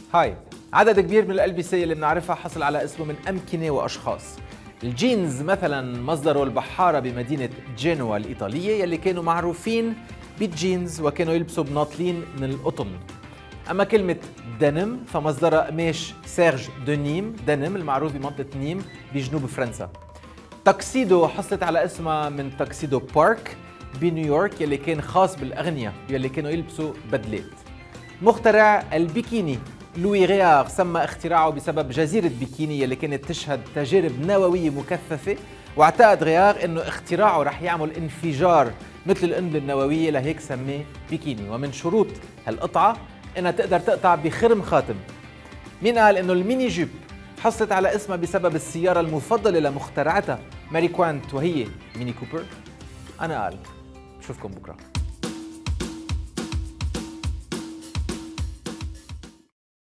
هاي عدد كبير من الألبسة اللي بنعرفها حصل على اسمه من أمكنة وأشخاص. الجينز مثلا مصدره البحارة بمدينة جنوة الإيطالية يلي كانوا معروفين بالجينز وكانوا يلبسوا بناطلين من القطن. أما كلمة دنم فمصدرها قماش سيرج دو نيم، دنم المعروف بمنطقة نيم بجنوب فرنسا. تاكسيدو حصلت على اسمها من تاكسيدو بارك بنيويورك يلي كان خاص بالأغنياء يلي كانوا يلبسوا بدلات. مخترع البيكيني لوي غيار سمى اختراعه بسبب جزيرة بيكيني يلي كانت تشهد تجارب نووية مكثفة، واعتقد غيار انه اختراعه رح يعمل انفجار مثل القنبلة النووية، لهيك سميه بيكيني. ومن شروط هالقطعة انها تقدر تقطع بخرم خاتم. مين قال انه الميني جيب حصلت على اسمها بسبب السيارة المفضلة لمخترعتها ماري كوانت وهي ميني كوبر؟ أنا قال. بشوفكم بكرة.